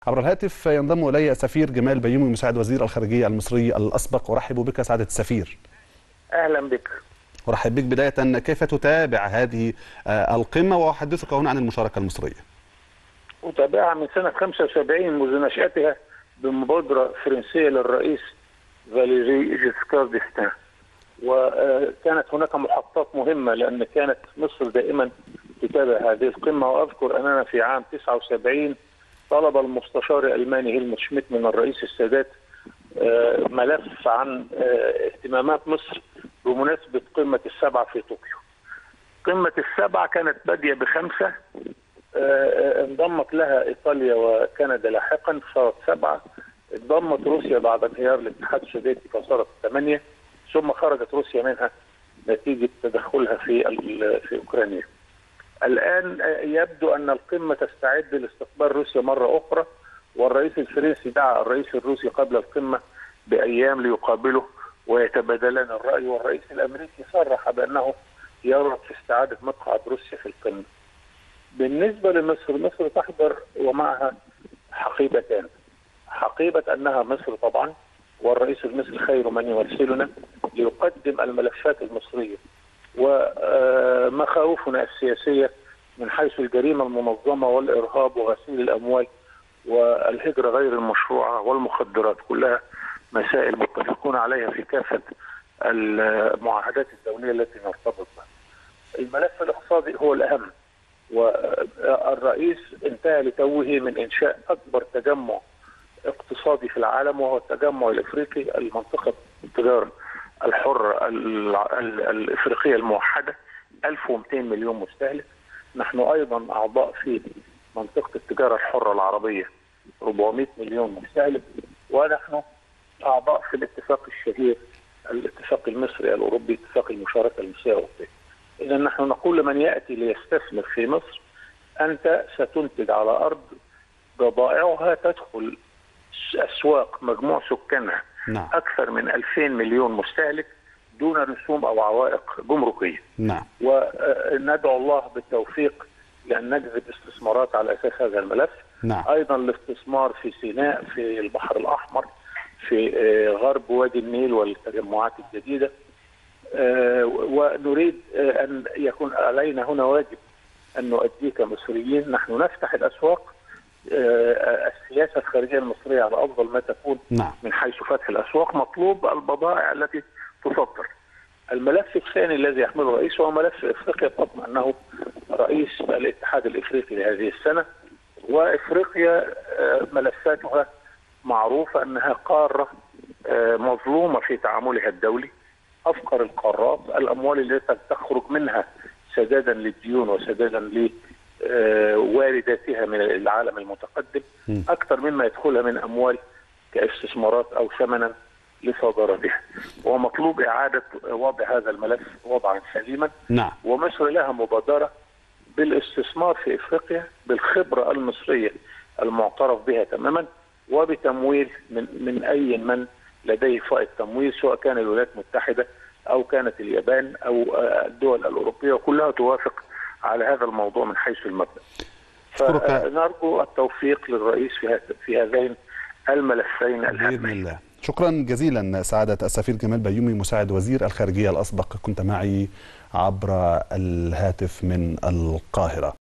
عبر الهاتف ينضم إلي السفير جمال بيومي مساعد وزير الخارجية المصري الأسبق. أرحب بك سعادة السفير. أهلا بك. أرحب بك. بداية، كيف تتابع هذه القمة؟ وأحدثك هنا عن المشاركة المصرية. أتابعها من سنة 75 منذ نشأتها بمبادرة فرنسية للرئيس فاليري جيسكار ديستان، وكانت هناك محطات مهمة لأن كانت مصر دائما تتابع هذه القمة. وأذكر أننا في عام 79 طلب المستشار الألماني هيلموت شميت من الرئيس السادات ملف عن اهتمامات مصر بمناسبة قمة السبعة في طوكيو. قمة السبعة كانت بادية ب5، انضمت لها إيطاليا وكندا لاحقا صارت 7، انضمت روسيا بعد انهيار الاتحاد السوفيتي فصارت 8، ثم خرجت روسيا منها نتيجة تدخلها في أوكرانيا. الآن يبدو أن القمة تستعد لاستقبال روسيا مرة أخرى، والرئيس الفرنسي دعا الرئيس الروسي قبل القمة بأيام ليقابله ويتبادلان الرأي، والرئيس الأمريكي صرح بأنه يرغب في استعادة مقعد روسيا في القمة. بالنسبة لمصر، مصر تحضر ومعها حقيبتان: حقيبة أنها مصر طبعا، والرئيس المصري خير من يمثلنا ليقدم الملفات المصرية ومخاوفنا السياسية من حيث الجريمة المنظمة والإرهاب وغسيل الأموال والهجرة غير المشروعة والمخدرات، كلها مسائل متفقون عليها في كافة المعاهدات الدولية التي نرتبط بها. الملف الاقتصادي هو الأهم، والرئيس انتهى لتوه من إنشاء أكبر تجمع اقتصادي في العالم، وهو التجمع الإفريقي، المنطقة التجارة الحرة الإفريقية الموحدة، 1200 مليون مستهلك. نحن أيضا أعضاء في منطقة التجارة الحرة العربية 400 مليون مستهلك، ونحن أعضاء في الاتفاق الشهير الاتفاق المصري الأوروبي، اتفاق المشاركة المصرية الأوروبية. إذا نحن نقول لمن يأتي ليستثمر في مصر: أنت ستنتج على أرض بضائعها تدخل أسواق مجموع سكانها أكثر من 2000 مليون مستهلك دون رسوم أو عوائق جمركية. وندعو الله بالتوفيق لأن نجذب استثمارات على أساس هذا الملف. أيضا الاستثمار في سيناء، في البحر الأحمر، في غرب وادي النيل والتجمعات الجديدة. ونريد أن يكون علينا هنا واجب أن نؤديه كمصريين. نحن نفتح الأسواق، السياسة الخارجية المصرية على أفضل ما تكون من حيث فتح الأسواق، مطلوب البضائع التي تصدر. الملف الثاني الذي يحمله الرئيس هو ملف إفريقيا، بحكم أنه رئيس الاتحاد الإفريقي لهذه السنة. وإفريقيا ملفاتها معروفة أنها قارة مظلومة في تعاملها الدولي، أفقر القارات، الأموال التي تخرج منها سدادا للديون وسدادا لوارداتها من العالم المتقدم أكثر مما يدخلها من أموال كاستثمارات أو ثمنا لصادراتها. ومطلوب إعادة وضع هذا الملف وضعا سليما. ومصر لها مبادرة بالاستثمار في إفريقيا بالخبرة المصرية المعترف بها تماما، وبتمويل من أي من لديه فائض تمويل، سواء كان الولايات المتحدة أو كانت اليابان أو الدول الأوروبية، وكلها توافق على هذا الموضوع من حيث المبدأ. فنرجو التوفيق للرئيس في هذين الملفين الهامين بإذن الله. شكرا جزيلا سعادة السفير جمال بيومي مساعد وزير الخارجية الأسبق، كنت معي عبر الهاتف من القاهرة.